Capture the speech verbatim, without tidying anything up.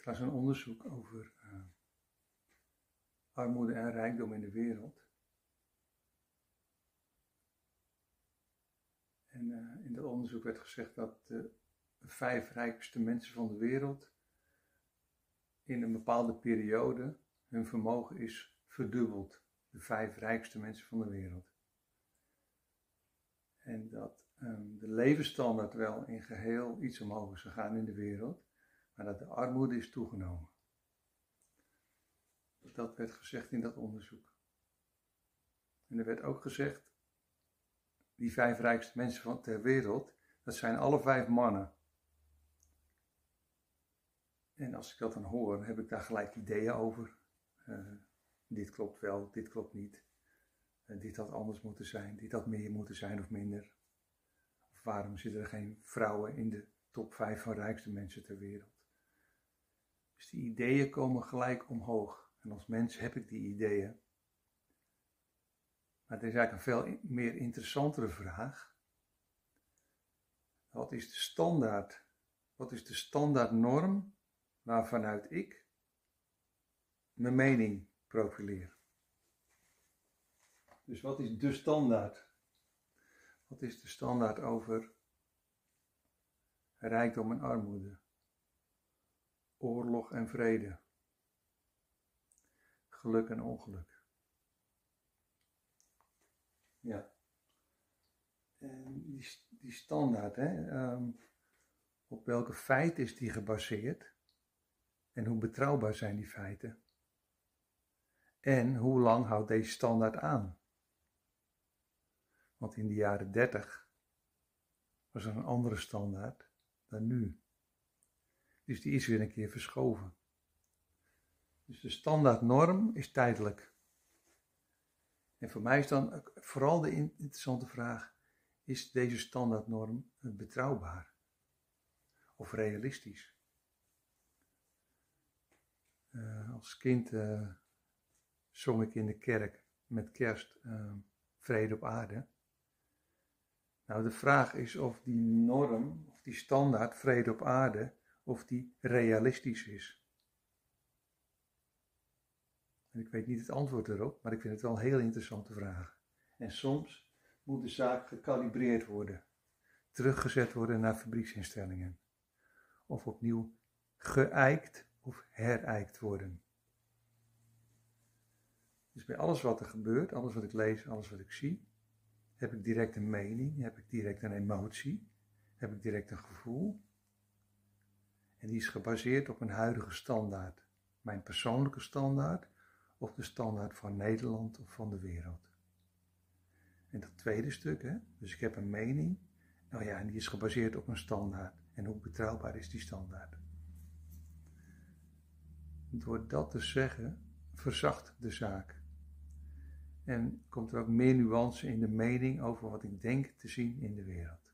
Ik las een onderzoek over uh, armoede en rijkdom in de wereld. En uh, in dat onderzoek werd gezegd dat de vijf rijkste mensen van de wereld in een bepaalde periode hun vermogen is verdubbeld. De vijf rijkste mensen van de wereld. En dat um, de levensstandaard wel in geheel iets omhoog is gegaan in de wereld, maar dat de armoede is toegenomen. Dat werd gezegd in dat onderzoek. En er werd ook gezegd, die vijf rijkste mensen van ter wereld, dat zijn alle vijf mannen. En als ik dat dan hoor, heb ik daar gelijk ideeën over. Uh, dit klopt wel, dit klopt niet. Uh, dit had anders moeten zijn, dit had meer moeten zijn of minder. Of waarom zitten er geen vrouwen in de top vijf van rijkste mensen ter wereld? Dus die ideeën komen gelijk omhoog. En als mens heb ik die ideeën. Maar er is eigenlijk een veel meer interessantere vraag. Wat is de standaard? Wat is de standaardnorm waarvanuit ik mijn mening profileer? Dus wat is de standaard? Wat is de standaard over rijkdom en armoede? Oorlog en vrede? Geluk en ongeluk? Ja. En die, die standaard, hè, um, op welke feiten is die gebaseerd? En hoe betrouwbaar zijn die feiten? En hoe lang houdt deze standaard aan? Want in de jaren dertig was er een andere standaard dan nu. Dus die is weer een keer verschoven. Dus de standaardnorm is tijdelijk. En voor mij is dan vooral de interessante vraag, is deze standaardnorm betrouwbaar? Of realistisch? Uh, als kind uh, zong ik in de kerk met kerst uh, vrede op aarde. Nou, de vraag is of die norm, of die standaard vrede op aarde, of die realistisch is. En ik weet niet het antwoord erop, maar ik vind het wel een heel interessante vraag. En soms moet de zaak gekalibreerd worden, teruggezet worden naar fabrieksinstellingen. Of opnieuw geëikt of herijkt worden. Dus bij alles wat er gebeurt, alles wat ik lees, alles wat ik zie, heb ik direct een mening, heb ik direct een emotie, heb ik direct een gevoel. En die is gebaseerd op een huidige standaard. Mijn persoonlijke standaard of de standaard van Nederland of van de wereld. En dat tweede stuk, hè, dus ik heb een mening, nou ja, en die is gebaseerd op een standaard. En hoe betrouwbaar is die standaard? Door dat te zeggen, verzacht de zaak. En komt er ook meer nuance in de mening over wat ik denk te zien in de wereld.